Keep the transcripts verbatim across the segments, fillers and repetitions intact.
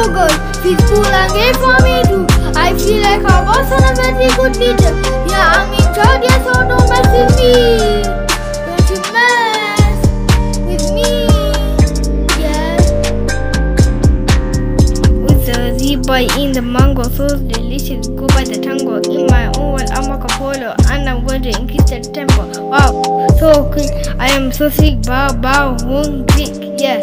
so good. He's cool and great for me too. I feel like a boss and a very good leader. Yeah, I'm in charge, yeah, so don't mess with me. Don't you mess with me, yeah. With the Z-boy in the mango, so delicious, go by the tango. In my own world, I'm a Polo, and I'm going to increase the tempo. Wow, so quick, I am so sick, bow, bow, won't click, yeah.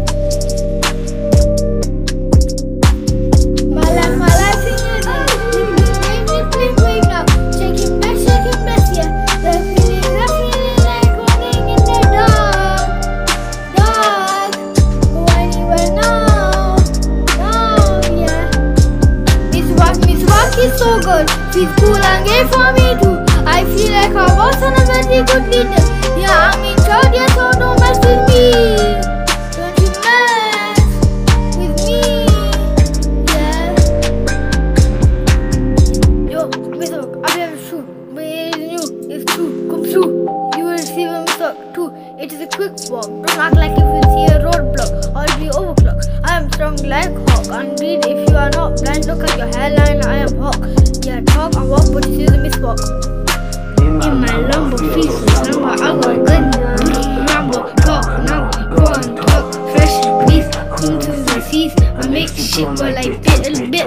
He's so good, he's cool and great for me too. I feel like a boss and a very good leader. Yeah, I'm in charge, yeah, so don't mess with me. Don't you mess with me, yeah. Yo, Miswak, I have a shoe, but it is new, it's true, come true. You will receive a Miswak too. It is a quick walk, don't act like if you see a roadblock or be overclocked. I am strong like hawk, and read if you are not blind, look at your hairline, I am hawk. Yeah, talk and walk, but you see the Miswak. In my lumber feast, number, I got good number, talk now, go and talk, fresh beef, into the seas, I make shit go like little bit.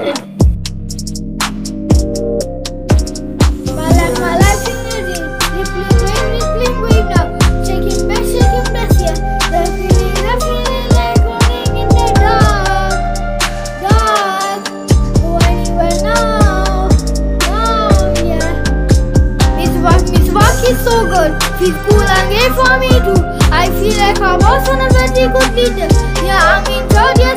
My life, my life in the day, rippling wave, rippling wave now, shaking back, shaking back, yeah, the feeling, the feeling like running in the dark, dark, go anywhere now. He's so good, he's cool and great for me too. I feel like a boss and a very good leader. Yeah, I'm in charge, yeah.